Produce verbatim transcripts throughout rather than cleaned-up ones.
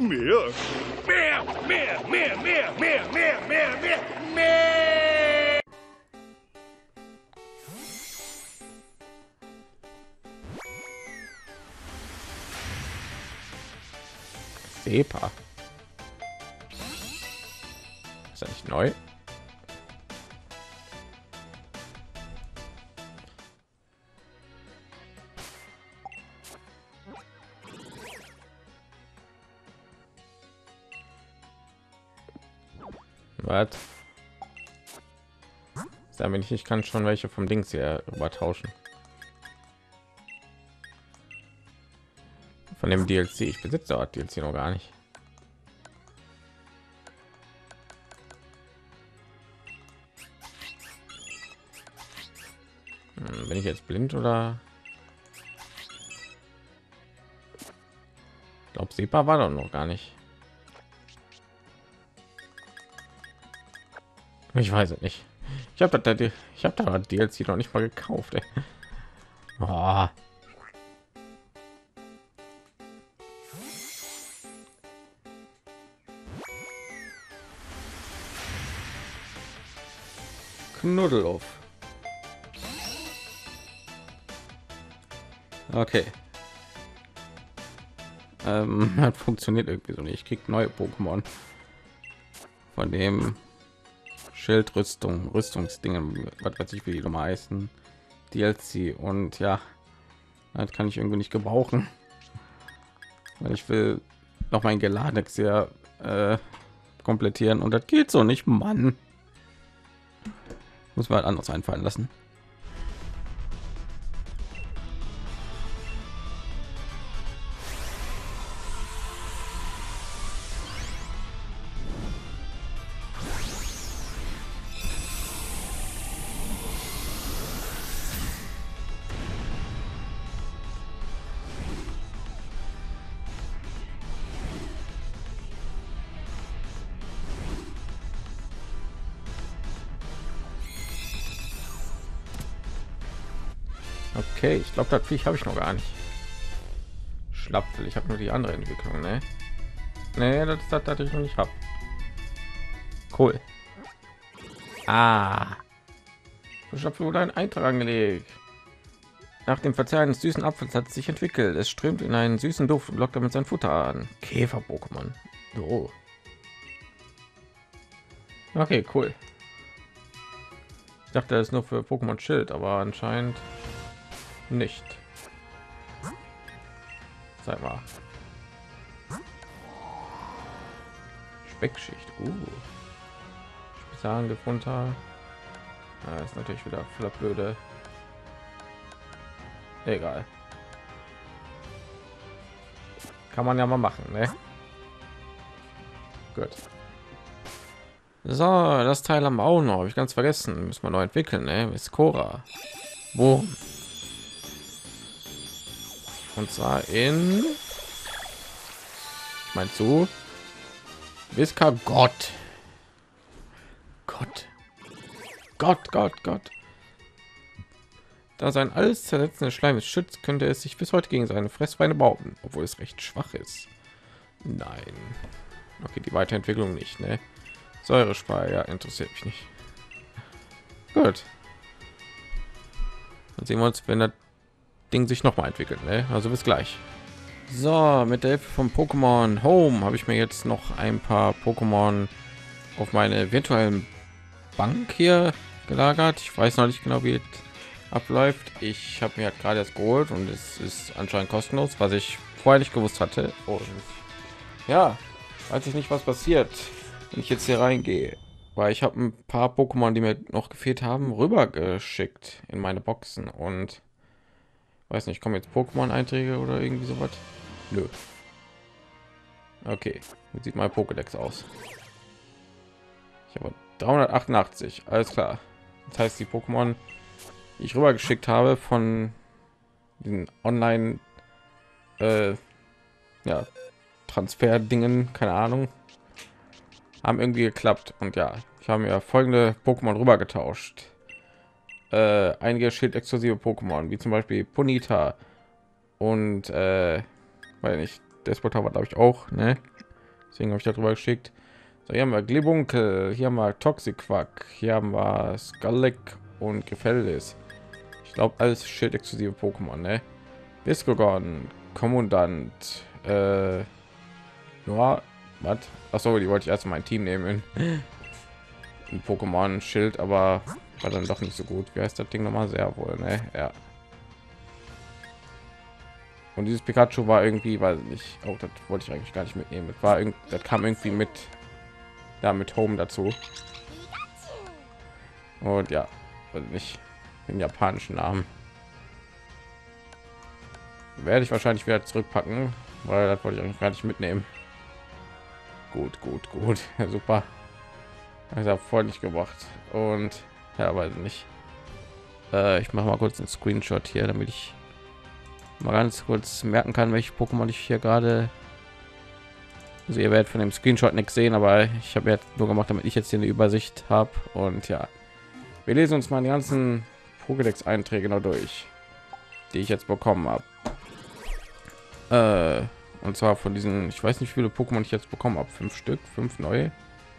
Mehr. Mehr, mehr, mehr, mehr, mehr, mehr, mehr, mehr, mehr. Sepa. Ist das nicht neu? Was? Damit ich, ich kann schon welche vom Dings hier übertauschen. Von dem D L C. Ich besitze dort D L C noch gar nicht. Hm, bin ich jetzt blind oder? Ich glaube, Sepa war doch noch gar nicht. Ich weiß es nicht. Ich habe da, ich habe da D L C noch nicht mal gekauft. Ey. Oh. Knuddeloff. Okay. Ähm, hat funktioniert irgendwie so nicht. Ich krieg neue Pokémon von dem Schildrüstung, Rüstungsdingen, was weiß ich, wie die Nummer heißen, D L C, und ja, das kann ich irgendwie nicht gebrauchen, weil ich will noch mein Geladex hier äh, komplettieren und das geht so nicht, Mann. Muss man halt anders einfallen lassen. Okay, ich glaube, das Viech habe ich noch gar nicht. Schlapfel, ich habe nur die andere Entwicklung, ne? Nee, das ist das, das ich noch nicht habe. Cool. Ah. Schlapfel wurde ein Eintrag angelegt. Nach dem Verzehren des süßen Apfels hat es sich entwickelt. Es strömt in einen süßen Duft und lockt damit sein Futter an. Käfer-Pokémon. Oh. Okay, cool. Ich dachte, das ist nur für Pokémon Schild, aber anscheinend nicht. Sag mal. Speckschicht. Uh. Spezialangriff runter. Ah, ist natürlich wieder voller blöde. Egal. Kann man ja mal machen, ne? Gut. So, das Teil haben wir auch noch. Habe ich ganz vergessen. Müssen wir neu entwickeln, ne? Ist Cora. Wo? Und zwar in, ich meine zu Visca Gott. Gott. Gott, Gott, Gott. Da sein alles zersetzendes Schleim ist schützt, könnte es sich bis heute gegen seine Fressfeinde behaupten, obwohl es recht schwach ist. Nein. Okay, die Weiterentwicklung nicht, ne? Säurespeier interessiert mich nicht. Gut. Dann sehen wir uns, wenn das Ding sich noch mal entwickelt, ne? Also bis gleich. So, mit der Hilfe von Pokémon Home habe ich mir jetzt noch ein paar Pokémon auf meine virtuellen Bank hier gelagert. Ich weiß noch nicht genau, wie es abläuft. Ich habe mir halt gerade das geholt und es ist anscheinend kostenlos, was ich vorher nicht gewusst hatte. Und ja, weiß ich nicht, was passiert, wenn ich jetzt hier reingehe, weil ich habe ein paar Pokémon, die mir noch gefehlt haben, rüber geschickt in meine Boxen und weiß nicht, kommen jetzt Pokémon-Einträge oder irgendwie sowas? Nö. Okay, wie sieht mein Pokédex aus? Ich habe dreihundertachtundachtzig, alles klar. Das heißt, die Pokémon, die ich rüber geschickt habe von den Online äh, ja, Transfer-Dingen, keine Ahnung, haben irgendwie geklappt. Und ja, ich habe mir folgende Pokémon rüber getauscht. Äh, einige Schild-exklusive Pokémon, wie zum Beispiel Ponita und äh, weil nicht Despota war, glaube ich, auch, ne? Deswegen habe ich darüber geschickt. So, hier haben wir Glibunkel, hier haben wir Toxicquack, hier haben wir Skalek und Gefällis. Ich glaube, alles Schild-exklusive Pokémon, ne? Biscogon, Kommandant, äh, ja, was? Achso, die wollte ich erst mal mein Team nehmen. Ein Pokémon Schild, aber war dann doch nicht so gut. Wie heißt das Ding nochmal? Sehr wohl, ne? Ja. Und dieses Pikachu war irgendwie, weiß ich nicht, auch das wollte ich eigentlich gar nicht mitnehmen. Das war irgendwie, das kam irgendwie mit, ja, mit Home dazu. Und ja, weiß nicht, den japanischen Namen werde ich wahrscheinlich wieder zurückpacken, weil das wollte ich eigentlich gar nicht mitnehmen. Gut, gut, gut, ja, super. Also voll nicht gebracht und ja, weiß nicht. Äh, ich mache mal kurz einen Screenshot hier, damit ich mal ganz kurz merken kann, welche Pokémon ich hier gerade. Also ihr werdet von dem Screenshot nichts sehen, aber ich habe jetzt nur gemacht, damit ich jetzt hier eine Übersicht habe. Und ja, wir lesen uns mal die ganzen Pokédex-Einträge noch durch, die ich jetzt bekommen habe. Äh, und zwar von diesen, ich weiß nicht, wie viele Pokémon ich jetzt bekommen habe, fünf Stück, fünf neue.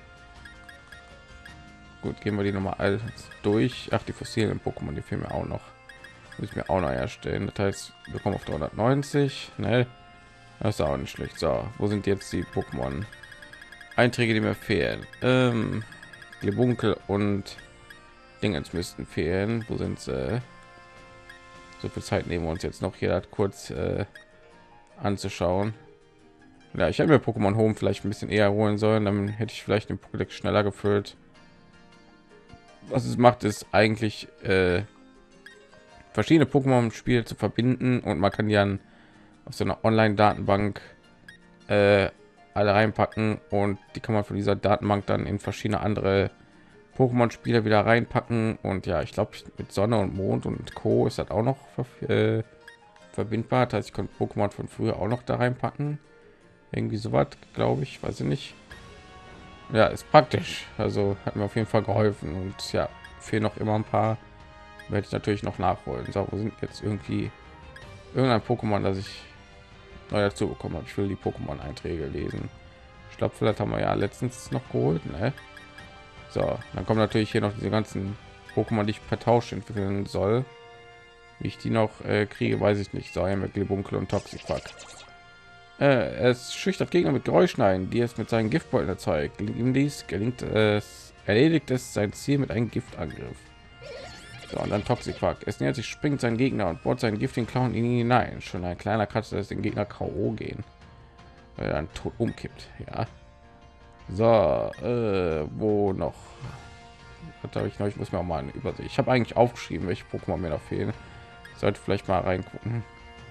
Gut, gehen wir die noch mal alles durch. Ach, die fossilen Pokémon, die fehlen mir auch noch. Muss ich mir auch noch erstellen. Das heißt, wir kommen auf dreihundertneunzig. Ne, das ist auch nicht schlecht. So, wo sind jetzt die Pokémon Einträge, die mir fehlen? Ähm, Glibunkel und Dingens müssten fehlen. Wo sind sie? So viel Zeit nehmen wir uns jetzt noch hier das kurz äh, anzuschauen. Ja, ich habe mir Pokémon Home vielleicht ein bisschen eher holen sollen, dann hätte ich vielleicht den Pokédex schneller gefüllt. Was es macht, ist eigentlich äh, verschiedene Pokémon im Spiel zu verbinden und man kann die dann auf so einer Online-Datenbank äh, alle reinpacken und die kann man von dieser Datenbank dann in verschiedene andere Pokémon-Spiele wieder reinpacken. Und ja, ich glaube, mit Sonne und Mond und Co. ist das auch noch äh, verbindbar. Das heißt, ich konnte Pokémon von früher auch noch da reinpacken. Irgendwie so was, glaube ich, weiß ich nicht. Ja, ist praktisch. Also hat mir auf jeden Fall geholfen. Und ja, fehlen noch immer ein paar. Werde ich natürlich noch nachholen. So, wo sind jetzt irgendwie irgendein Pokémon, das ich neu dazu bekommen habe? Ich will die Pokémon-Einträge lesen. Ich glaube, vielleicht haben wir ja letztens noch geholt, ne? So, dann kommen natürlich hier noch diese ganzen Pokémon, die ich per Tausch entwickeln soll. Wie ich die noch äh, kriege, weiß ich nicht. So, mit Glibunkel und Toxicquack. Äh, es schüchtert Gegner mit Geräuschen ein, die es mit seinen Giftbeuteln erzeugt. Ihm dies gelingt es, erledigt es sein Ziel mit einem Giftangriff. So, und dann Toxicquack. Es nähert sich, springt sein Gegner und bohrt seinen giftigen Klauen in ihn hinein. Schon ein kleiner Katze, das den Gegner K O gehen, weil er dann tot umkippt. Ja. So, äh, wo noch? Was habe ich noch? Ich muss mir auch mal eine Übersicht. Ich habe eigentlich aufgeschrieben, welche Pokémon mir noch fehlen. Sollte vielleicht mal reingucken.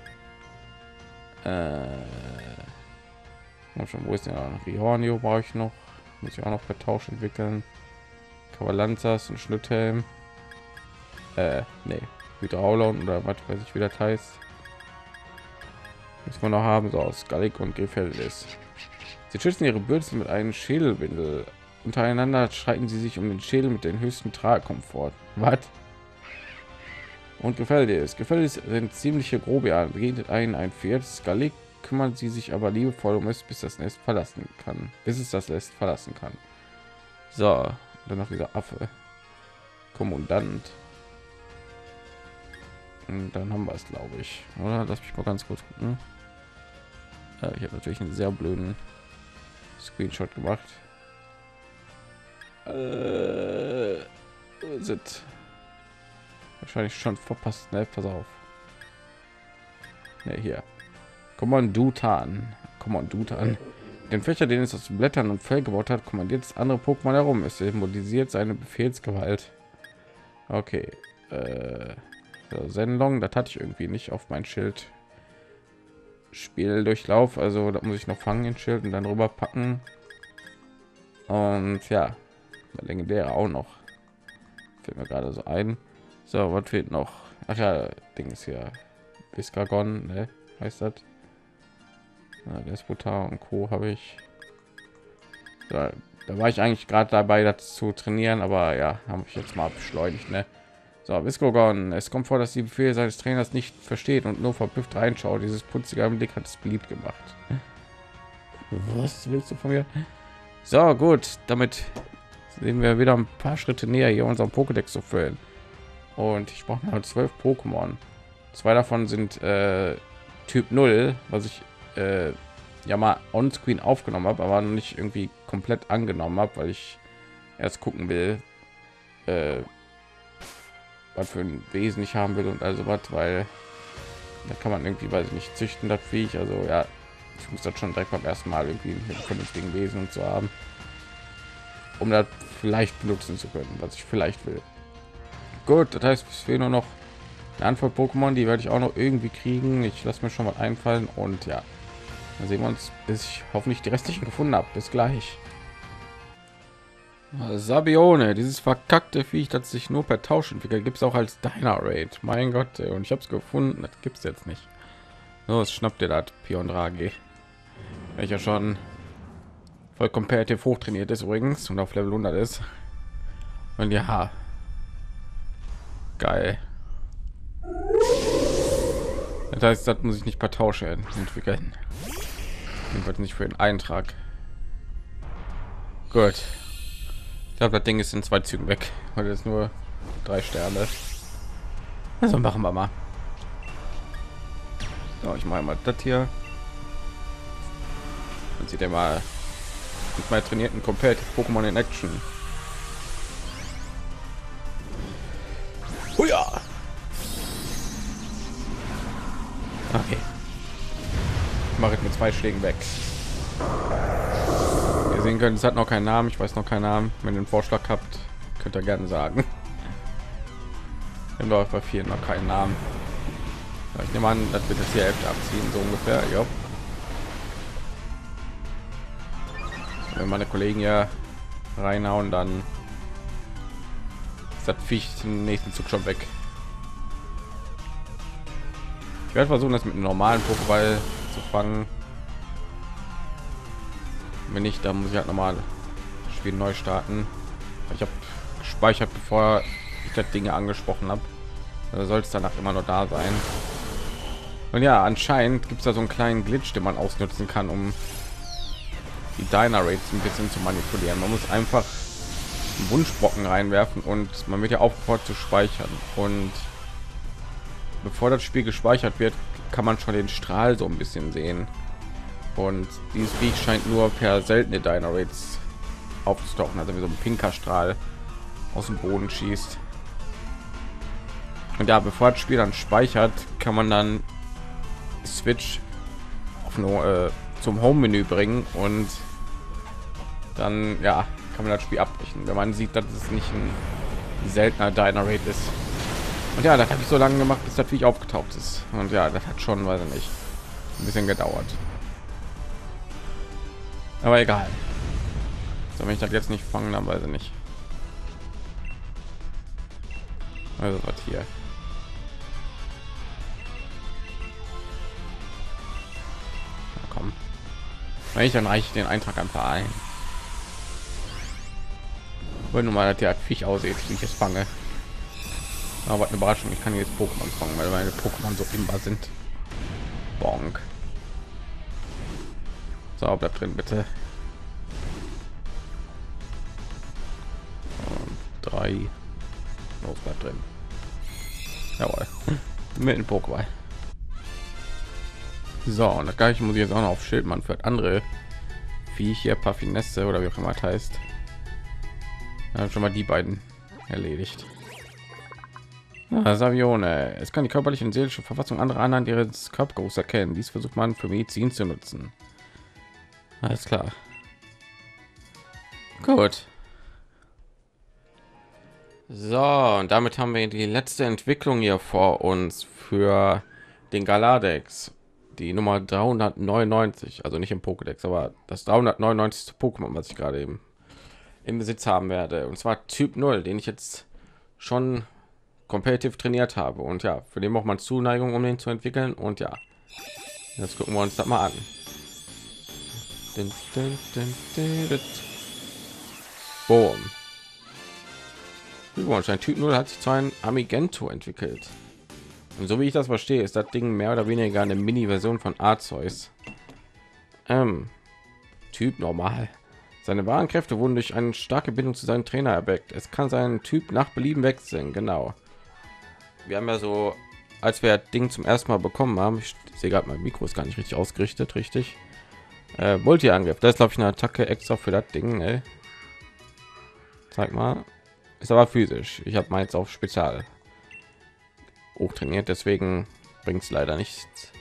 Äh, schon, wo ist denn noch? Rihornio brauche ich noch. Muss ich auch noch per Tausch entwickeln. Kavalanzas und Schnitthelm. Äh, nee, Hydraulon oder was weiß ich, wie das heißt. Muss man noch haben, so aus Gallik und Gefällis. Sie schützen ihre Bürzel mit einem Schädelwindel. Untereinander streiten sie sich um den Schädel mit den höchsten Tragkomfort. Was? Und gefällt es? Gefällt es sind ziemliche Grobian. Begegnet einen ein Pferd. Skalik kümmern sie sich aber liebevoll um es, bis das Nest verlassen kann. Bis es das Nest verlassen kann. So, dann noch dieser Affe. Kommandant. Und dann haben wir es, glaube ich. Oder lass mich mal ganz kurz gucken. Äh, ich habe natürlich einen sehr blöden Screenshot gemacht. Äh, sind wahrscheinlich schon verpasst, ne? Pass auf. Ne, hier. Kommandutan. Kommandutan. Den Fächer, den es aus Blättern und Fell gebaut hat, kommandiert das andere Pokémon herum. Es symbolisiert seine Befehlsgewalt. Okay. Äh, so, Zenlong, das hatte ich irgendwie nicht auf mein Schild. Spieldurchlauf, also da muss ich noch fangen in Schild und dann rüber packen. Und ja, der legendäre auch noch. Fällt mir gerade so ein. So, was fehlt noch? Ach ja, Ding ist hier. Biscagon, ne? Heißt das? Ja, Despotar und Co. habe ich. Da, da war ich eigentlich gerade dabei, das zu trainieren, aber ja, habe ich jetzt mal beschleunigt, ne? So, Viscogon. Es kommt vor, dass die Befehle seines Trainers nicht versteht und nur verblüfft reinschaut. Dieses putzige Blick hat es beliebt gemacht. Was willst du von mir? So, gut, damit sehen wir wieder ein paar Schritte näher, hier unseren Pokédex zu füllen. Und ich brauche noch zwölf Pokémon. Zwei davon sind äh, Typ null, was ich äh, ja mal on-screen aufgenommen habe, aber nicht irgendwie komplett angenommen habe, weil ich erst gucken will, äh, was für ein Wesen ich haben will und also was, weil da kann man irgendwie, weiß ich nicht, züchten, das Viech. Also ja, ich muss das schon direkt beim ersten Mal irgendwie einen vernünftigen Wesen und zu haben, um das vielleicht benutzen zu können, was ich vielleicht will. Gut, das heißt, es fehlen nur noch eine Handvoll Pokémon, die werde ich auch noch irgendwie kriegen. Ich lasse mir schon mal einfallen und ja, dann sehen wir uns, bis ich hoffentlich die restlichen gefunden habe. Bis gleich. Sabione, dieses verkackte Viech, das sich nur per Tausch entwickelt, gibt es auch als Dynaraid. Mein Gott, ey, und ich habe es gefunden, das gibt es jetzt nicht. So, es schnappt ihr das Piondragi, welcher schon voll competitive hochtrainiert ist übrigens und auf Level hundert ist. Und ja, geil. Das heißt, das muss ich nicht per Tausch entwickeln. Jedenfalls nicht für den Eintrag. Gut. Ich glaube, das Ding ist in zwei Zügen weg, weil es nur drei Sterne. Also machen wir mal. So, ich mache mal das hier. Dann sieht er mal mit meinen trainierten Competitive Pokémon in Action. Oh ja. Okay. Ich mache es mit zwei Schlägen weg. Ihr sehen könnt, es hat noch keinen Namen. Ich weiß noch keinen Namen. Wenn ihr einen Vorschlag habt, könnt ihr gerne sagen. Wir haben bei vielen noch keinen Namen. Ich nehme an, das wird jetzt hier Hälfte abziehen, so ungefähr. Ja. Wenn meine Kollegen ja reinhauen, dann ist das Viech im nächsten Zug schon weg. Ich werde versuchen, das mit einem normalen Pokéball zu fangen. Wenn nicht, dann muss ich halt nochmal Spiel neu starten. Ich habe gespeichert, bevor ich das Dinge angesprochen habe. Da soll es danach immer noch da sein. Und ja, anscheinend gibt es da so einen kleinen Glitch, den man ausnutzen kann, um die Dynarates ein bisschen zu manipulieren. Man muss einfach einen Wunschbrocken reinwerfen und man wird ja aufgefordert zu speichern. Und bevor das Spiel gespeichert wird, kann man schon den Strahl so ein bisschen sehen. Und dieses Viech scheint nur per seltene Dynarates aufzutauchen, also wie so ein pinker Strahl aus dem Boden schießt. Und ja, bevor das Spiel dann speichert, kann man dann Switch auf nur äh, zum Home-Menü bringen und dann ja kann man das Spiel abbrechen, wenn man sieht, dass es nicht ein seltener Dynarate ist. Und ja, das habe ich so lange gemacht, bis das Viech aufgetaucht ist. Und ja, das hat schon, weiß ich nicht, ein bisschen gedauert. Aber egal. So, wenn ich das jetzt nicht fangen, dann weiß ich nicht. Also was hier. Na, komm. Wenn ich dann reiche ich den Eintrag einfach ein. Wenn nun mal der Viech aussieht, wie ich es fange. Aber eine Überraschung, ich kann jetzt Pokémon fangen, weil meine Pokémon so immer sind. Bonk. So, bleibt drin, bitte. Und drei. Los, bleibt drin. Jawohl. Mit dem Pokéball. So, und das gleiche muss ich jetzt auch noch auf Schildmann für andere Viecher, Paffinesse oder wie auch immer das heißt. Wir haben schon mal die beiden erledigt. Ja, Savione. Es kann die körperliche und seelische Verfassung anderer anhand ihres Körpergeruchs erkennen. Dies versucht man für Medizin zu nutzen. Alles klar. Gut. So, und damit haben wir die letzte Entwicklung hier vor uns für den Galadex. Die Nummer dreihundertneunundneunzig, also nicht im Pokédex, aber das dreihundertneunundneunzig Pokémon, was ich gerade eben im Besitz haben werde. Und zwar Typ null, den ich jetzt schon competitive trainiert habe. Und ja, für den braucht man Zuneigung, um den zu entwickeln. Und ja, jetzt gucken wir uns das mal an. Boom. Übrigens, ein Typ null hat sich zu einem Amigento entwickelt. Und so wie ich das verstehe, ist das Ding mehr oder weniger eine Mini-Version von Arceus. Ähm, Typ normal. Seine wahren Kräfte wurden durch eine starke Bindung zu seinem Trainer erweckt. Es kann seinen Typ nach Belieben wechseln. Genau. Wir haben ja so, als wir das Ding zum ersten Mal bekommen haben, ich sehe gerade, mein Mikro ist gar nicht richtig ausgerichtet, richtig. Äh, Multi-Angriff, das ist glaube ich eine Attacke extra für das Ding, ne? Zeig mal. Ist aber physisch. Ich habe meins auf Spezial hoch trainiert, deswegen bringt es leider nichts.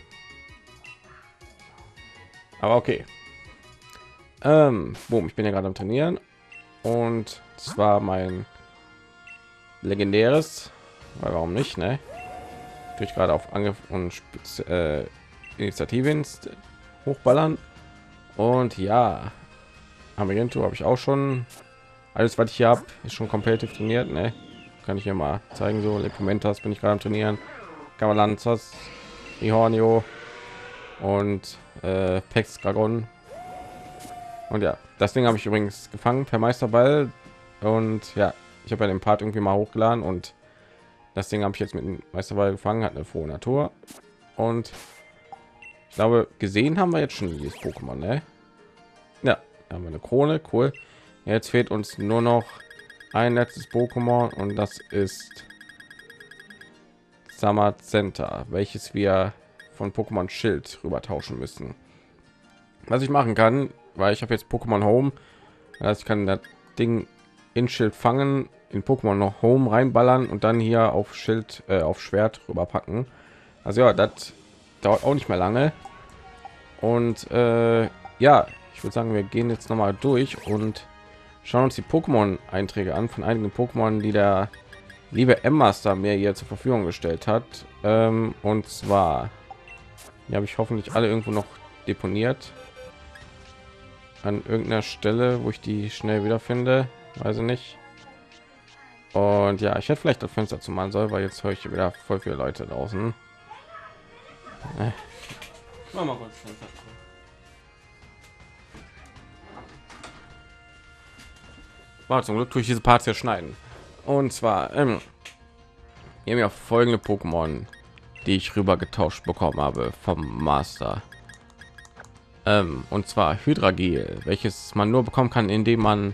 Aber okay. Ähm, boom, ich bin ja gerade am Trainieren und zwar mein legendäres, weil warum nicht, ne? Durch gerade auf Angriff und Spitz, äh, Initiative hochballern und ja, Amento habe ich auch schon. Alles, was ich hier habe, ist schon komplett trainiert, ne? Kann ich hier mal zeigen, so Lepumentas bin ich gerade am Trainieren, Kavalanzas, Ihornio und äh, Pex Dragon. Und ja, das Ding habe ich übrigens gefangen per Meisterball und ja, ich habe ja den Part irgendwie mal hochgeladen und das Ding habe ich jetzt mit dem Meisterball gefangen, hat eine frohe Natur und ich glaube, gesehen haben wir jetzt schon dieses Pokémon, ne? Ja, da haben wir eine Krone, cool. Jetzt fehlt uns nur noch ein letztes Pokémon und das ist Samazenta, welches wir von Pokémon Schild rüber tauschen müssen. Was ich machen kann, weil ich habe jetzt Pokémon Home, also ich kann das Ding in Schild fangen, in Pokémon noch Home reinballern und dann hier auf Schild, äh, auf Schwert rüberpacken. Also ja, das dauert auch nicht mehr lange. Und äh, ja, ich würde sagen, wir gehen jetzt noch mal durch und schauen uns die Pokémon-Einträge an von einigen Pokémon, die der liebe M-Master mir hier zur Verfügung gestellt hat. Ähm, und zwar, die habe ich hoffentlich alle irgendwo noch deponiert. An irgendeiner Stelle, wo ich die schnell wiederfinde. Weiß ich nicht. Und ja, ich hätte vielleicht das Fenster zu machen soll, weil jetzt höre ich hier wieder voll viele Leute draußen. Äh. Mach mal kurz Fenster zu. War zum Glück durch diese Parts hier schneiden. Und zwar ähm, wir haben ja folgende Pokémon, die ich rüber getauscht bekommen habe vom Master. Ähm, und zwar Hydragil, welches man nur bekommen kann, indem man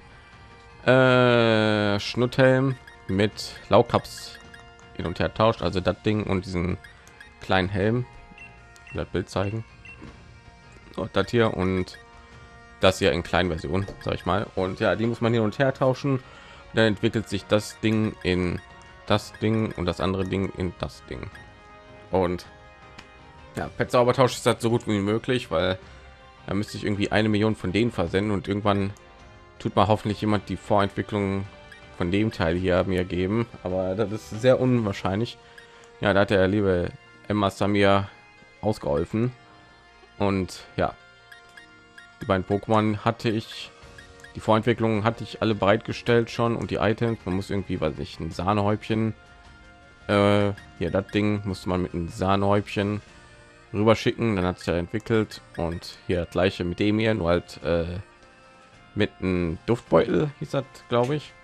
äh, Schnutthelm mit Laukaps hin und her tauscht, also das Ding und diesen kleinen Helm. Das Bild zeigen. Und das hier und das hier in kleinen Version, sag ich mal. Und ja, die muss man hin und her tauschen. Dann entwickelt sich das Ding in das Ding und das andere Ding in das Ding. Und ja, Pet Zaubertausch ist das so gut wie möglich, weil da müsste ich irgendwie eine Million von denen versenden und irgendwann tut mal hoffentlich jemand die Vorentwicklung von dem Teil hier mir geben, aber das ist sehr unwahrscheinlich. Ja, da hat der liebe Emma Samir ausgeholfen und ja, die beiden Pokémon hatte ich, die Vorentwicklungen hatte ich alle bereitgestellt schon und die Items, man muss irgendwie, weiß ich, ein Sahnehäubchen, äh, hier das Ding musste man mit einem Sahnehäubchen rüber schicken, dann hat sich ja entwickelt und hier das gleiche mit dem hier, nur halt äh, mit einem Duftbeutel hieß das, glaube ich.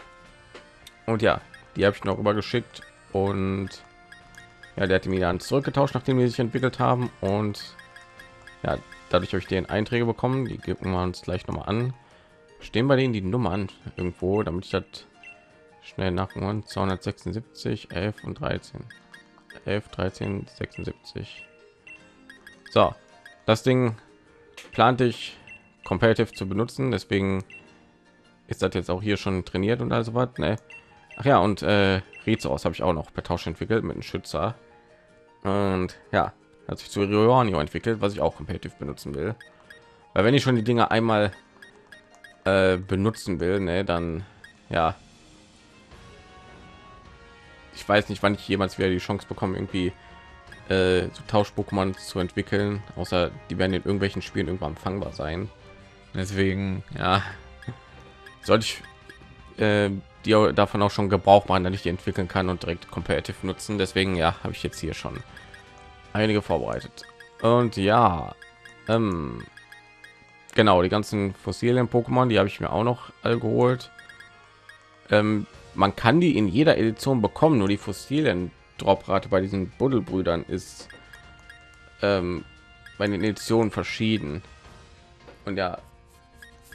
Und ja, die habe ich noch rüber geschickt und ja, der hat die mir dann zurückgetauscht, nachdem die sich entwickelt haben und ja, dadurch habe ich den Einträge bekommen, die geben wir uns gleich noch mal an. Stehen bei denen die Nummern irgendwo, damit ich das schnell nachholen. zweihundertsechsundsiebzig, elf und dreizehn. elf, dreizehn, sechsundsiebzig. So, das Ding plante ich competitive zu benutzen, deswegen ist das jetzt auch hier schon trainiert und also was, ne? Ach ja, und äh, Rizos habe ich auch noch per Tausch entwickelt mit einem Schützer. Und ja, hat sich zu Rionio entwickelt, was ich auch competitive benutzen will. Weil wenn ich schon die Dinge einmal äh, benutzen will, ne, dann ja, ich weiß nicht, wann ich jemals wieder die Chance bekomme, irgendwie äh, so Tausch-Pokémon zu entwickeln, außer die werden in irgendwelchen Spielen irgendwann empfangbar sein. Deswegen ja, sollte ich äh, die davon auch schon Gebrauch machen, dass ich die entwickeln kann und direkt competitive nutzen. Deswegen ja, habe ich jetzt hier schon einige vorbereitet. Und ja, ähm, genau, die ganzen Fossilien Pokémon, die habe ich mir auch noch alle geholt. Ähm, man kann die in jeder Edition bekommen, nur die Fossilien Droprate bei diesen Buddelbrüdern ist ähm, bei den Editionen verschieden. Und ja,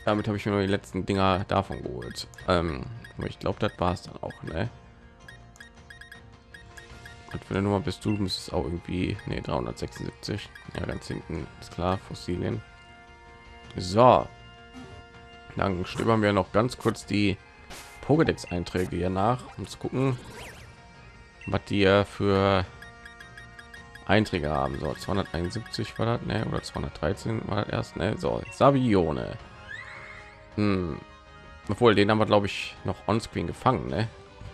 Damit habe ich mir nur die letzten Dinger davon geholt. Ähm, aber ich glaube, das war es dann auch, ne? Und für eine Nummer bist du, müsstest auch irgendwie, ne, dreihundertsechsundsiebzig. Ja, ganz hinten ist klar, Fossilien. So, dann stöbern wir noch ganz kurz die Pokédex-Einträge hier nach, um zu gucken, was die ja für Einträge haben. So, zweihunderteinundsiebzig war das, ne? Oder zweihundertdreizehn war das erst, ne? So, Savione. Hm. Obwohl, den haben wir, glaube ich, noch onscreen gefangen, ne?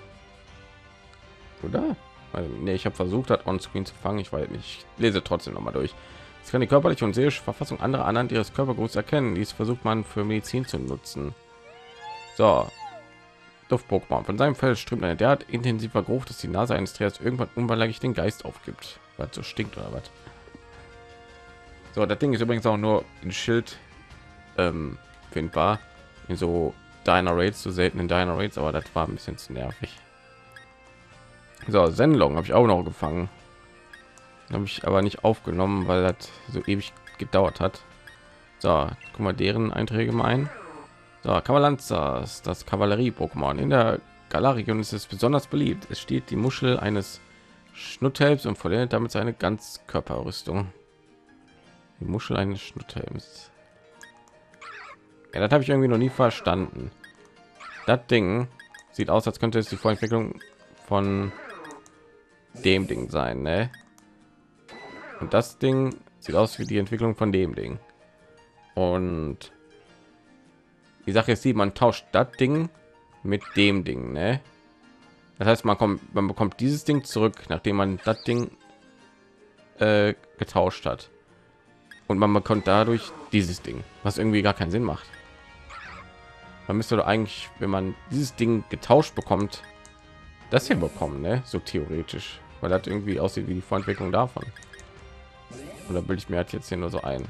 Oder? Ne, ich habe versucht, das onscreen zu fangen. Ich weiß nicht. Ich lese trotzdem noch mal durch. Es kann die körperliche und seelische Verfassung anderer anhand ihres Körpergeruchs erkennen. Dies versucht man für Medizin zu nutzen. So. Duft-Pokémon. Von seinem Fell strömt eine derart intensiver Geruch, dass die Nase eines Trägers irgendwann unweigerlich den Geist aufgibt. Weil es so stinkt oder was. So, das Ding ist übrigens auch nur in Schild ähm, findbar. In so Diner Raids, so selten in Diner Raids, aber das war ein bisschen zu nervig. So, Sendlong habe ich auch noch gefangen. Habe ich aber nicht aufgenommen, weil das so ewig gedauert hat. So, guck mal deren Einträge mal ein. So, Kavalanzas, das Kavallerie-Pokémon. In der Galar-Region ist es besonders beliebt. Es steht die Muschel eines Schnutthelms und vollendet damit seine Ganzkörperrüstung. Die Muschel eines Schnutthelms. Ja, das habe ich irgendwie noch nie verstanden. Das Ding sieht aus, als könnte es die Vorentwicklung von dem Ding sein, ne? Und das Ding sieht aus wie die Entwicklung von dem Ding. Und die Sache ist die, man tauscht das Ding mit dem Ding, ne? Das heißt, man kommt, man bekommt dieses Ding zurück, nachdem man das Ding äh, getauscht hat. Und man bekommt dadurch dieses Ding, was irgendwie gar keinen Sinn macht. Man müsste doch eigentlich, wenn man dieses Ding getauscht bekommt, das hier bekommen, ne? So theoretisch, weil das irgendwie aussieht wie die Vorentwicklung davon. Oder bilde ich mir halt jetzt hier nur so ein?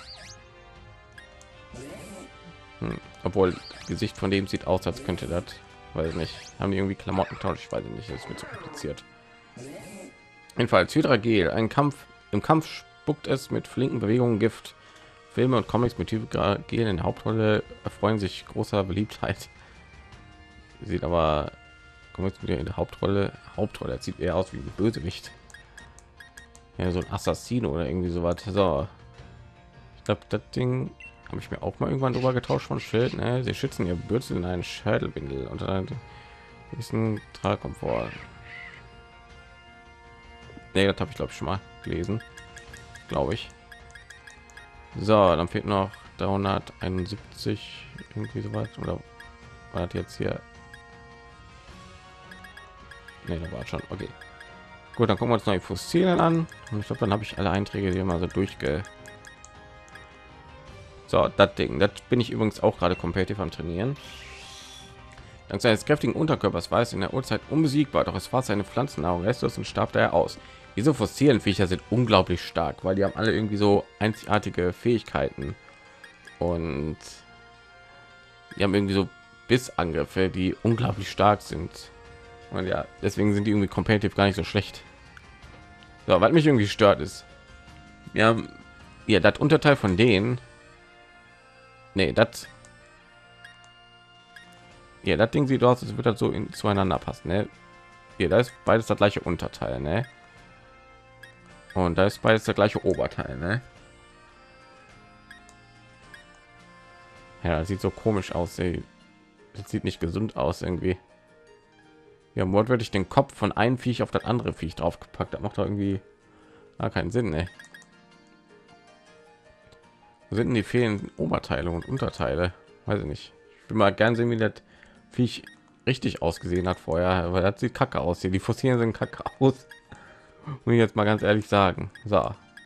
Hm. Obwohl das Gesicht von dem sieht aus, als könnte das, weiß nicht, haben die irgendwie Klamotten tauscht, ich weiß nicht, das ist mir zu kompliziert. Jedenfalls Hydragel, ein Kampf im Kampf spuckt es mit flinken Bewegungen Gift. Filme und Comics mit Hydragel in der Hauptrolle erfreuen sich großer Beliebtheit. Sieht aber Comics mit in der Hauptrolle, Hauptrolle, das sieht eher aus wie ein Bösewicht. Ja, so ein Assassino oder irgendwie so was. So, ich glaube, das Ding habe ich mir auch mal irgendwann drüber getauscht von Schild. Ne? Sie schützen ihr Bürzel in einen Schädelbindel und ein bisschen Tragkomfort. Nee, das habe ich glaube ich schon mal gelesen, glaube ich. So, dann fehlt noch dreihunderteinundsiebzig irgendwie so weit, oder war das jetzt hier? Nee, da war schon okay. Gut, dann gucken wir uns noch die Fossilien an. Und ich glaube, dann habe ich alle Einträge hier mal so durchge. So, das Ding, das bin ich übrigens auch gerade kompetitiv am Trainieren. Dank seines kräftigen Unterkörpers war es in der Urzeit unbesiegbar, doch es war seine Pflanzennahrung restlos und starb daher aus. Diese fossilen Viecher sind unglaublich stark, weil die haben alle irgendwie so einzigartige Fähigkeiten und die haben irgendwie so Bissangriffe, die unglaublich stark sind. Und ja, deswegen sind die irgendwie kompetitiv gar nicht so schlecht. So, was mich irgendwie stört ist, ja, ja, das Unterteil von denen, nee, das, ja, das Ding sieht aus, als würde das so in, zueinander passen, ne? Hier, da ist beides das gleiche Unterteil, ne? Und da ist beides der gleiche Oberteil, ne? Ja, das sieht so komisch aus, ey. Das sieht nicht gesund aus irgendwie. Wir haben wortwörtlich den Kopf von einem Viech auf das andere Viech draufgepackt. Das macht doch irgendwie gar keinen Sinn, ne? Wo sind denn die fehlenden Oberteile und Unterteile? Weiß ich nicht. Ich will mal gern sehen, wie das Viech richtig ausgesehen hat vorher, aber das sieht kacke aus hier. Die Fossilien sind kacke aus. Muss ich jetzt mal ganz ehrlich sagen. So.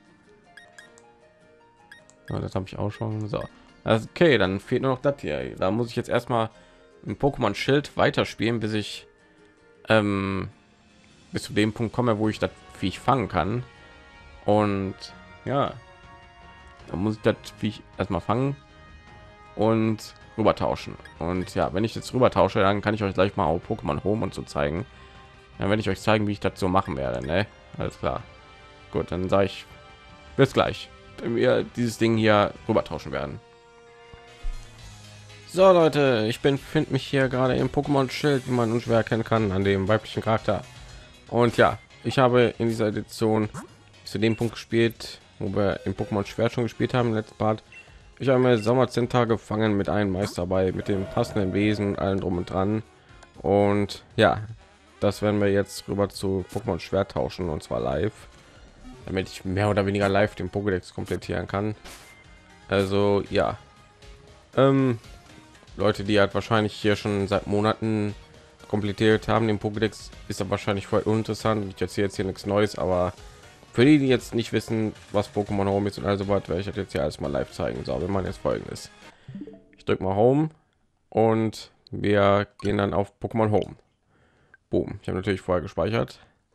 Ja, das habe ich auch schon. So. Also okay, dann fehlt nur noch das hier. Da muss ich jetzt erstmal ein Pokémon Schild weiterspielen, bis ich ähm, bis zu dem Punkt komme, wo ich das Viech fangen kann. Und ja, da muss ich das Viech erstmal fangen und rüber tauschen. Und ja, wenn ich jetzt rüber tausche, dann kann ich euch gleich mal auch Pokémon Home und so zeigen. Dann werde ich euch zeigen, wie ich das so machen werde, ne? Alles klar. Gut, dann sage ich bis gleich, wenn wir dieses Ding hier rüber tauschen werden. So Leute, ich bin finde mich hier gerade im Pokémon Schild, wie man unschwer erkennen kann, an dem weiblichen Charakter. Und ja, ich habe in dieser Edition zu dem Punkt gespielt, wo wir im Pokémon Schwert schon gespielt haben, im letzten Part. Ich habe mir Sommerzentrum gefangen mit einem Meister bei, mit dem passenden Wesen, allen drum und dran. Und ja, das werden wir jetzt rüber zu Pokémon Schwert tauschen, und zwar live, damit ich mehr oder weniger live den Pokédex komplettieren kann. Also ja, ähm, Leute, die halt wahrscheinlich hier schon seit Monaten komplettiert haben, den Pokédex, ist ja wahrscheinlich voll uninteressant. Ich erzähle jetzt hier nichts Neues, aber für die, die jetzt nicht wissen, was Pokémon Home ist und also was, werde ich das jetzt hier alles mal live zeigen. So, wenn man jetzt Folgendes: Ich drücke mal Home und wir gehen dann auf Pokémon Home. Boom. Ich habe natürlich vorher gespeichert.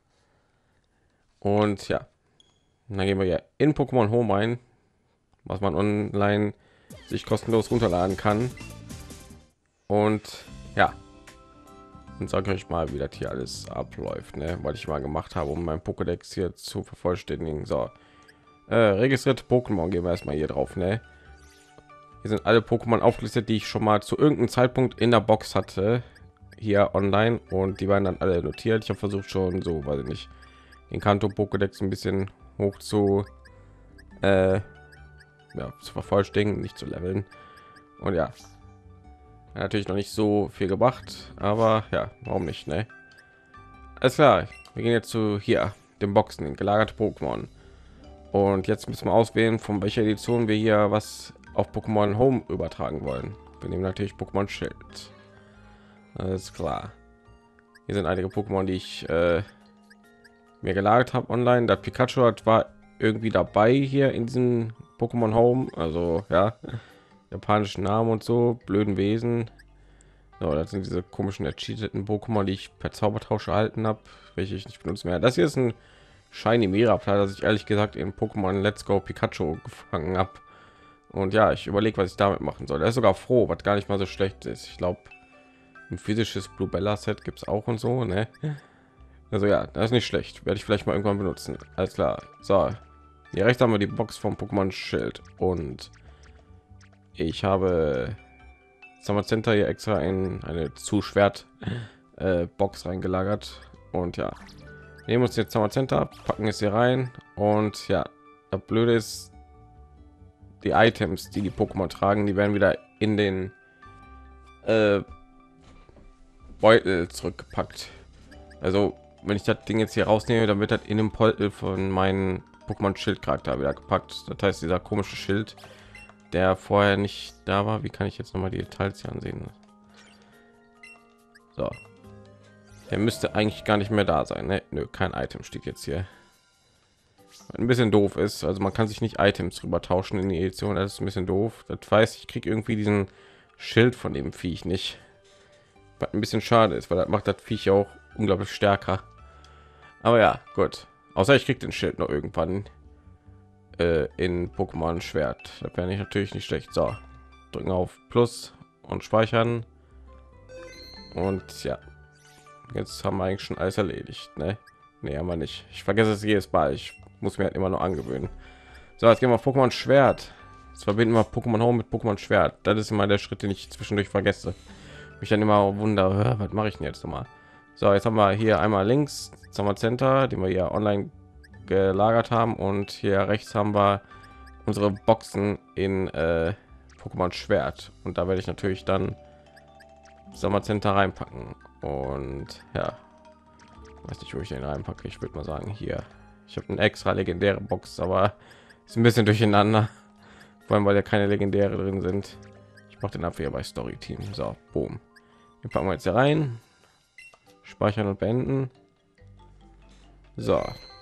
Und ja, und dann gehen wir ja in Pokémon Home ein, was man online sich kostenlos runterladen kann. Und ja, und sage euch mal, wie das hier alles abläuft, ne? Was ich mal gemacht habe, um mein Pokédex hier zu vervollständigen. So, äh, registrierte Pokémon, gehen wir erstmal hier drauf, ne? Hier sind alle Pokémon aufgelistet, die ich schon mal zu irgendeinem Zeitpunkt in der Box hatte, hier online, und die waren dann alle notiert. Ich habe versucht schon so, weiß ich nicht, den Kanto Pokédex ein bisschen hoch zu, äh, ja, zu vervollständigen, nicht zu leveln. Und ja, natürlich noch nicht so viel gebracht, aber ja, warum nicht, ne? Alles klar, wir gehen jetzt zu hier dem Boxen, in gelagerte Pokémon, und jetzt müssen wir auswählen, von welcher Edition wir hier was auf Pokémon Home übertragen wollen. Wir nehmen natürlich Pokémon Schild. Alles klar. Hier sind einige Pokémon, die ich äh, mir gelagert habe online. Das Pikachu hat, war irgendwie dabei hier in diesem Pokémon Home, also ja, japanischen Namen und so, blöden Wesen. So, das sind diese komischen ercheateten Pokémon, die ich per Zaubertausch erhalten habe, welche ich nicht benutze mehr. Das hier ist ein Shiny Mirapla, das ich ehrlich gesagt in Pokémon Let's Go Pikachu gefangen habe. Und ja, ich überlege, was ich damit machen soll. Er ist sogar froh, was gar nicht mal so schlecht ist. Ich glaube, ein physisches Blue Bella Set gibt es auch und so, ne? Also ja, das ist nicht schlecht. Werde ich vielleicht mal irgendwann benutzen. Alles klar. So, hier rechts haben wir die Box vom Pokémon Schild, und ich habe Summer Center hier extra in eine zu Schwert äh, Box reingelagert. Und ja, nehmen uns jetzt Summer Center, packen es hier rein, und ja, das Blöde ist, die Items, die die Pokémon tragen, die werden wieder in den äh, Beutel zurückgepackt. Also wenn ich das Ding jetzt hier rausnehme, dann wird das in dem Beutel von meinen Pokémon Schild Charakter wieder gepackt. Das heißt, dieser komische Schild, der vorher nicht da war, wie kann ich jetzt noch mal die Details hier ansehen? So, der müsste eigentlich gar nicht mehr da sein, ne? Nö, kein Item steht jetzt hier. Ein bisschen doof ist, also man kann sich nicht Items rüber tauschen in die Edition, das ist ein bisschen doof. Das weiß ich, kriege irgendwie diesen Schild von dem Viech nicht, was ein bisschen schade ist, weil das macht das Viech auch unglaublich stärker. Aber ja, gut, außer ich kriege den Schild noch irgendwann äh, in Pokémon Schwert, da wäre ich natürlich nicht schlecht. So, drücken auf Plus und speichern, und ja, jetzt haben wir eigentlich schon alles erledigt, ne? Nee, haben wir nicht. Ich vergesse es jedes Mal. Ich muss mir halt immer nur angewöhnen. So, jetzt gehen wir auf Pokémon Schwert. Jetzt verbinden wir Pokémon Home mit Pokémon Schwert. Das ist immer der Schritt, den ich zwischendurch vergesse. Mich dann immer wundere, was mache ich denn jetzt noch mal? So, jetzt haben wir hier einmal links Summer Center, den wir ja online gelagert haben, und hier rechts haben wir unsere Boxen in äh, Pokémon Schwert, und da werde ich natürlich dann Summer Center reinpacken. Und ja, weiß nicht, wo ich den reinpacke. Ich würde mal sagen, hier, ich habe eine extra legendäre Box, aber ist ein bisschen durcheinander, vor allem weil ja keine legendäre drin sind. Ich mache den ab hier bei Story Team. So, boom, wir packen wir jetzt hier rein, speichern und beenden. So,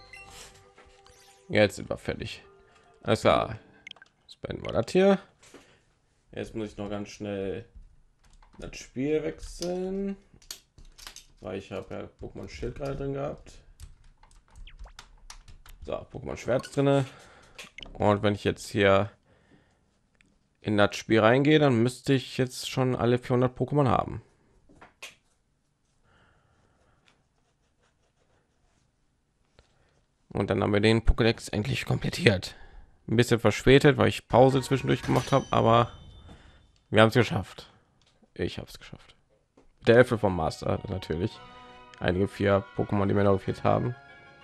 jetzt sind wir fertig. Alles klar, jetzt beenden wir das hier. Jetzt muss ich noch ganz schnell das Spiel wechseln, weil ich habe ja Pokémon Schild gerade drin gehabt. So, Pokémon Schwert drinne, und wenn ich jetzt hier in das Spiel reingehe, dann müsste ich jetzt schon alle vierhundert Pokémon haben. Und dann haben wir den Pokédex endlich komplettiert. Ein bisschen verspätet, weil ich Pause zwischendurch gemacht habe, aber wir haben es geschafft. Ich habe es geschafft. Der Hilfe vom Master natürlich. Einige vier Pokémon, die wir noch gefehlt haben.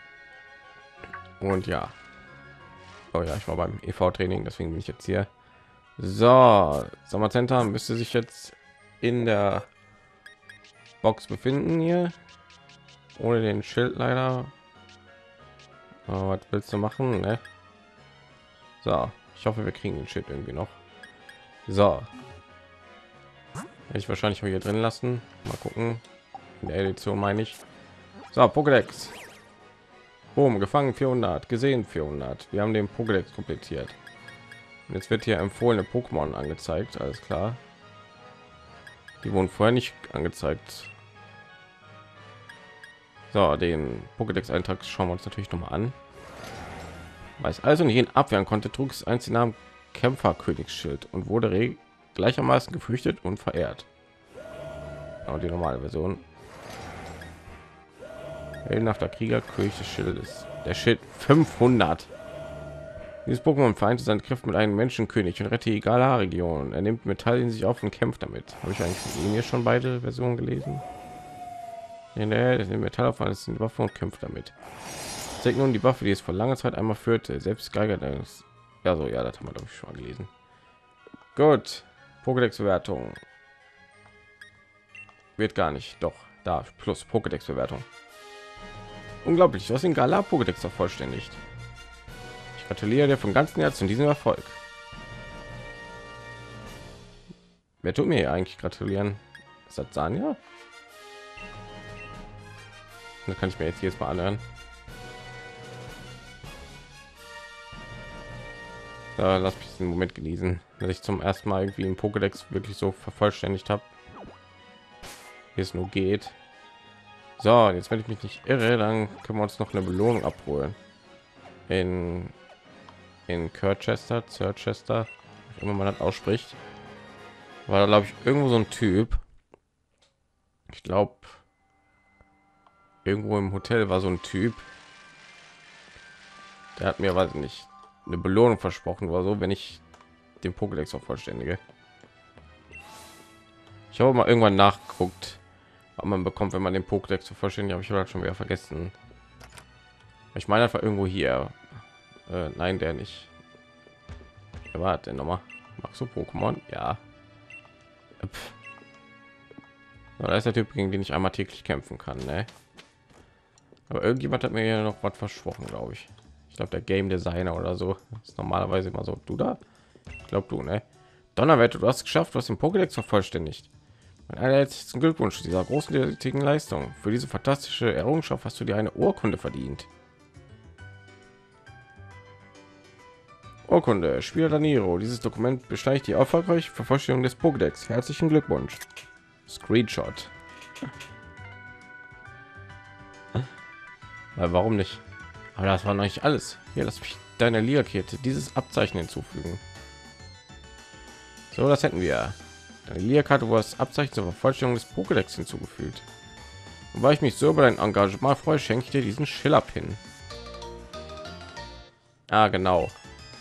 Und ja. Oh ja, ich war beim E V-Training, deswegen bin ich jetzt hier. So, Sommercenter müsste sich jetzt in der Box befinden hier. Ohne den Schild leider. Oh, was willst du machen, ne? So, ich hoffe, wir kriegen den Schild irgendwie noch. So. Hätte ich wahrscheinlich auch hier drin lassen. Mal gucken. In der Edition meine ich. So, Pokédex. Boom, gefangen vierhundert, gesehen vierhundert. Wir haben den Pokédex komplettiert. Und jetzt wird hier empfohlene Pokémon angezeigt, alles klar. Die wurden vorher nicht angezeigt. So, den Pokédex-Eintrag schauen wir uns natürlich noch mal an. Weiß also nicht ihn abwehren konnte, trug es einst den Namen Kämpfer-Königsschild und wurde gleichermaßen gefürchtet und verehrt. Aber die normale Version. Heldenhafter Krieger, König des Schildes. Der Schild fünfhundert. Dieses Pokémon vereinte seine Kräfte mit einem Menschenkönig und rette die Galar-Region. Er nimmt Metall in sich auf und kämpft damit. Habe ich eigentlich hier schon beide Versionen gelesen? In der Metall auf alles sind Waffe und kämpft damit. Zeigt nun die Waffe, die es vor langer Zeit einmal führte. Selbst Geiger, das ja so, ja, das haben wir glaube ich schon mal gelesen. Gut, Pokédex-Bewertung wird gar nicht. Doch, da plus Pokédex-Bewertung. Unglaublich, du hast den Galar Pokédex vervollständigt. Ich gratuliere dir von ganzem Herzen zu diesem Erfolg. Wer tut mir eigentlich gratulieren? Ist das Sanja? Da kann ich mir jetzt jedes Mal anhören. Da lass mich den Moment genießen, dass ich zum ersten Mal irgendwie im Pokédex wirklich so vervollständigt habe, wie es nur geht. So, jetzt, wenn ich mich nicht irre, dann können wir uns noch eine Belohnung abholen in in Kirchester, Chester, wie immer man das ausspricht. War da glaube ich irgendwo so ein Typ. Ich glaube irgendwo im Hotel war so ein Typ. Der hat mir, weiß ich nicht, eine Belohnung versprochen oder so, wenn ich den Pokédex auch vollständige. Ich habe mal irgendwann nachgeguckt, was man bekommt, wenn man den Pokédex zu vollständig, aber ich habe schon wieder vergessen. Ich meine einfach irgendwo hier. Äh, nein, der nicht. Wer war denn noch mal? Magst du Pokémon? Ja. Pff. Da ist der Typ, gegen den ich einmal täglich kämpfen kann, ne? Aber irgendjemand hat mir ja noch was versprochen, glaube ich. Ich glaube, der Game Designer oder so. Das ist normalerweise immer so. Du da? Ich glaube, du, ne? Donnerwetter, du hast es geschafft, du hast den Pokédex vervollständigt. Mein allerletzten Glückwunsch zu dieser großartigen Leistung. Für diese fantastische Errungenschaft hast du dir eine Urkunde verdient. Urkunde, Spieler Daniro. Dieses Dokument beschleicht die erfolgreiche Vervollständigung des Pokédex. Herzlichen Glückwunsch. Screenshot. Ja, warum nicht? Aber das war noch nicht alles. Hier, lass mich deine Liga-Kette dieses Abzeichen hinzufügen. So, das hätten wir. Deine Liga-Karte, wo das Abzeichen zur Vervollständigung des Pokédex hinzugefügt. Und weil ich mich so über dein Engagement freue, schenke ich dir diesen Schiller-Pin. Ah, genau.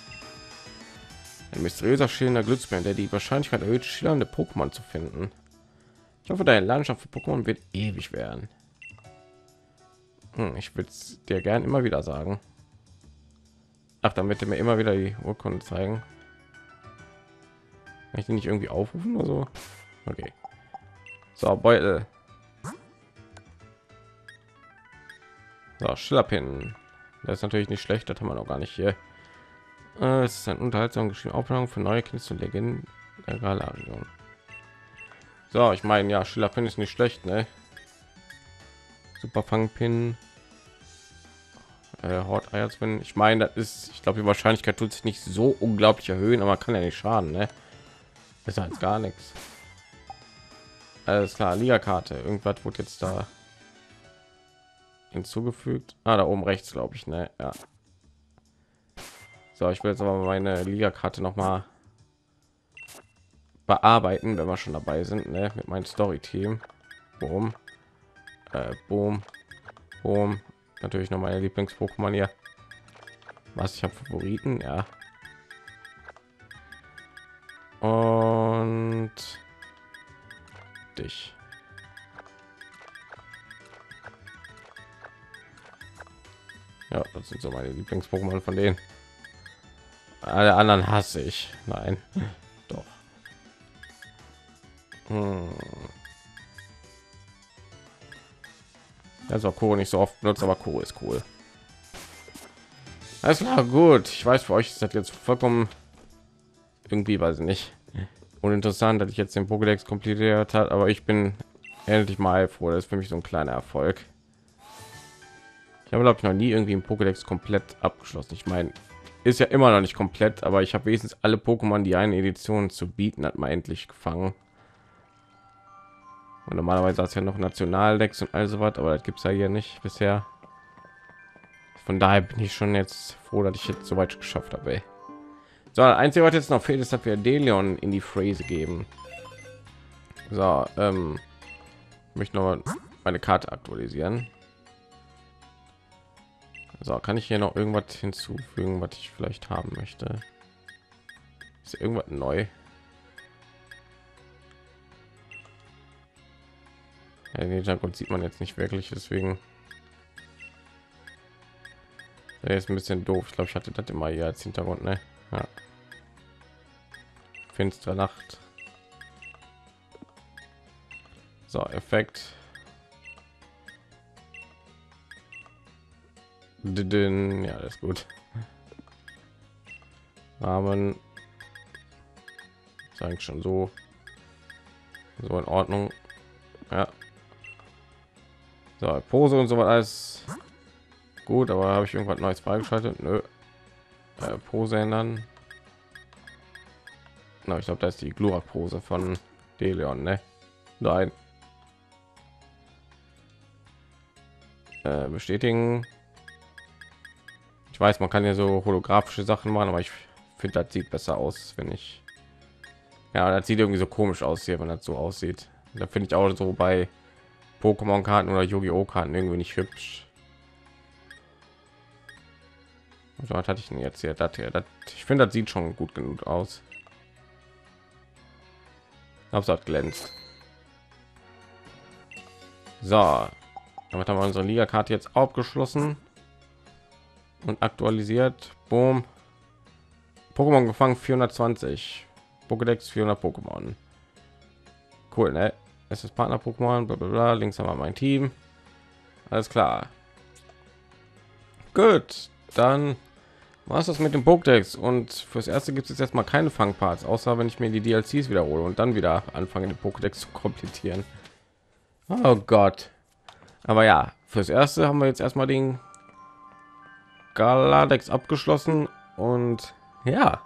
Ein mysteriöser schillender Glücksbär, der die Wahrscheinlichkeit erhöht, schillernde Pokémon zu finden. Ich hoffe, deine Landschaft für Pokémon wird ewig werden. Hm, ich würde es dir gern immer wieder sagen. Ach, damit er mir immer wieder die Urkunde zeigen. Kann ich die nicht irgendwie aufrufen oder so? Okay. So, Beutel. So, Schillerpin. Das ist natürlich nicht schlecht, das haben wir noch gar nicht hier. Äh, es ist ein unterhaltsam geschrieben Aufnahme für neue Kenntnisse und Legenden der Galar-Region. So, ich meine, ja, Schillerpin ist nicht schlecht, ne? Super Fangpin. Äh, Hort Eierzwin. Ich meine, das ist, ich glaube, die Wahrscheinlichkeit tut sich nicht so unglaublich erhöhen, aber kann ja nicht schaden, ne? Besser als gar nichts. Alles klar, Liga-Karte. Irgendwas wurde jetzt da hinzugefügt. Ah, da oben rechts, glaube ich, ne? Ja. So, ich will jetzt aber meine Liga-Karte noch mal bearbeiten, wenn wir schon dabei sind, ne? Mit meinem Story-Team. Boom. Äh, boom. Boom. Natürlich noch meine Lieblings-Pokémon hier. Was, ich habe Favoriten, ja. Und dich. Ja, das sind so meine Lieblings-Pokémon von denen. Alle anderen hasse ich. Nein, doch. Hm. Das war cool, nicht so oft benutzt, aber cool ist cool. Alles klar, gut. Ich weiß, für euch ist das jetzt vollkommen irgendwie, weiß ich nicht, uninteressant, dass ich jetzt den Pokédex komplettiert hat, aber ich bin endlich mal froh. Das ist für mich so ein kleiner Erfolg. Ich habe, glaube ich, noch nie irgendwie im Pokédex komplett abgeschlossen. Ich meine, ist ja immer noch nicht komplett, aber ich habe wenigstens alle Pokémon, die eine Edition zu bieten hat, mal endlich gefangen. Und normalerweise hat es ja noch Nationaldex und all so was, aber das gibt es ja hier nicht bisher. Von daher bin ich schon jetzt froh, dass ich jetzt so weit geschafft habe. Ey. So, das einzige, was jetzt noch fehlt, ist, dass wir Deleon in die Phrase geben. So, ähm, ich möchte noch mal meine Karte aktualisieren. So, kann ich hier noch irgendwas hinzufügen, was ich vielleicht haben möchte? Ist irgendwas neu? Ja, den Hintergrund sieht man jetzt nicht wirklich, deswegen der ist ein bisschen doof. Ich glaube, ich hatte das immer hier als Hintergrund, ne? Ja. Finstere Nacht. So, Effekt. Ja, das ist gut. Rahmen. Ist eigentlich schon so so in Ordnung. Ja. So, Pose und so was alles gut, aber habe ich irgendwas Neues freigeschaltet? Nö. Äh, Pose ändern. Na, ich glaube, da ist die Glurak-Pose von Deleon, ne? Nein. Äh, bestätigen. Ich weiß, man kann ja so holographische Sachen machen, aber ich finde, das sieht besser aus, wenn ich. Ja, das sieht irgendwie so komisch aus hier, wenn das so aussieht. Da finde ich auch so bei Pokémon-Karten oder Yu-Gi-Oh! Karten irgendwie nicht hübsch. Also, was hatte ich denn jetzt hier? Das hier das, ich finde, das sieht schon gut genug aus. Hauptsache glänzt. So, damit haben wir unsere Liga-Karte jetzt abgeschlossen und aktualisiert. Boom. Pokémon gefangen vierhundertzwanzig. Pokédex vierhundert Pokémon. Cool, ne? Es ist Partner Pokémon, bla bla bla. Links haben wir mein Team. Alles klar. Gut, dann war es das mit dem Pokédex und fürs erste gibt es jetzt mal keine Fangparts, außer wenn ich mir die D L Cs wiederhole und dann wieder anfange, den Pokédex zu komplettieren. Oh Gott. Aber ja, fürs erste haben wir jetzt erstmal den Galadex abgeschlossen und ja,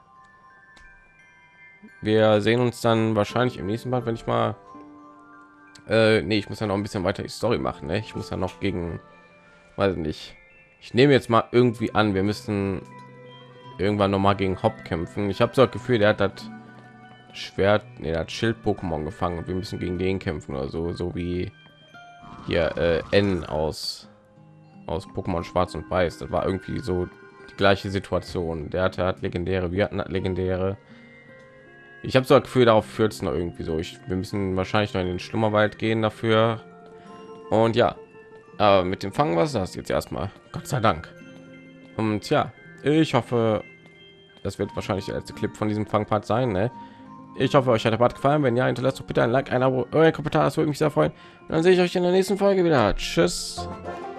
wir sehen uns dann wahrscheinlich im nächsten Mal, wenn ich mal äh, nee, ich muss ja noch ein bisschen weiter die Story machen, ne? Ich muss ja noch gegen, weiß nicht, ich nehme jetzt mal irgendwie an, wir müssen irgendwann noch mal gegen Hop kämpfen. Ich habe so das Gefühl, der hat das Schwert, nee, hat Schild Pokémon gefangen und wir müssen gegen den kämpfen oder so, so wie hier äh, N aus aus Pokémon Schwarz und Weiß. Das war irgendwie so die gleiche Situation. Der hatte hat legendäre, wir hatten hat legendäre. Ich habe so das Gefühl, darauf führt es noch irgendwie so. Ich, wir müssen wahrscheinlich noch in den Schlummerwald gehen dafür. Und ja, aber mit dem Fangen was das jetzt erstmal. Gott sei Dank. Und ja, ich hoffe, das wird wahrscheinlich der letzte Clip von diesem Fangpart sein. Ne? Ich hoffe, euch hat der Part gefallen. Wenn ja, hinterlasst doch bitte ein Like, ein Abo, euer Kommentar, das würde mich sehr freuen. Und dann sehe ich euch in der nächsten Folge wieder. Tschüss.